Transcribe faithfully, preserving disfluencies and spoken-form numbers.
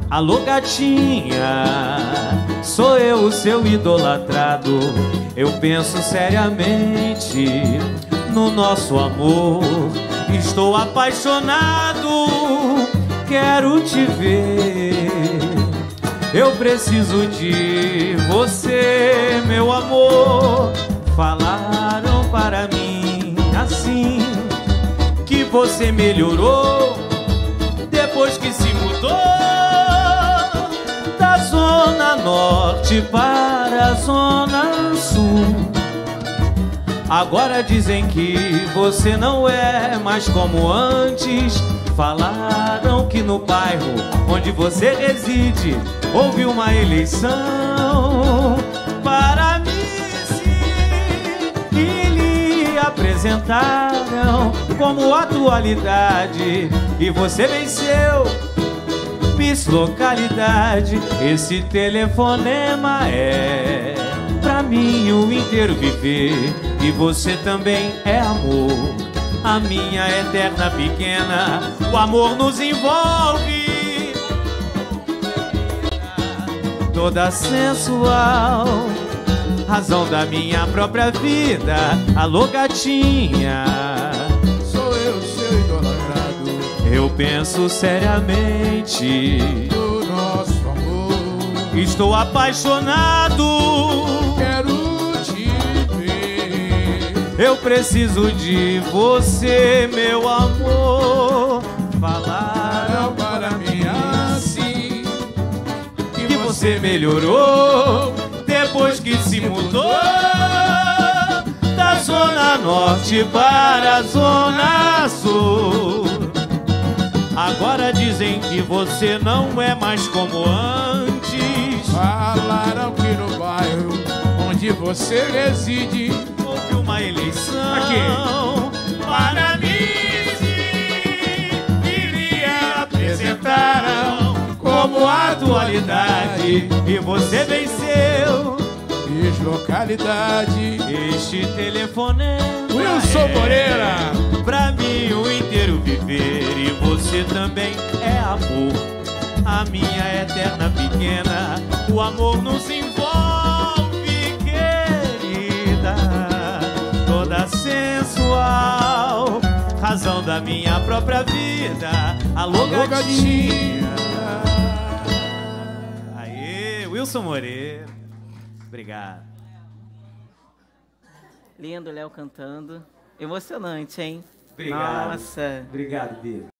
Alô, gatinha, sou eu o seu idolatrado. Eu penso seriamente no nosso amor. Estou apaixonado, quero te ver. Eu preciso de você, meu amor. Falaram para mim assim que você melhorou depois que se mudou da zona norte para a zona sul. Agora dizem que você não é mais como antes. Falaram que no bairro onde você reside houve uma eleição para vice e lhe apresentaram como atualidade e você venceu Miss Localidade. Esse telefonema é pra mim o inteiro viver e você também é amor, a minha eterna pequena. O amor nos envolve, toda sensual, razão da minha própria vida. Alô, gatinha, sou eu, seu idolatrado. Eu penso seriamente no nosso amor. Estou apaixonado, quero te ver. eu preciso de você, meu amor. Falaram para mim assim que você melhorou depois que se mudou da zona norte para a zona sul. Agora dizem que você não é mais como antes. Falaram que no bairro onde você reside houve uma eleição aqui para mim e lhe apresentaram como atualidade e você venceu Miss Localidade. Este telefonema Wilson é Moreira, pra mim o inteiro viver e você também é amor, a minha eterna pequena. O amor nos envolve, querida, toda sensual, razão da minha própria vida. Alô, Alô, gatinha. Aê, Wilson Moreira. Obrigado. Lindo, Léo cantando. Emocionante, hein? Obrigado. Nossa. Obrigado, Bia.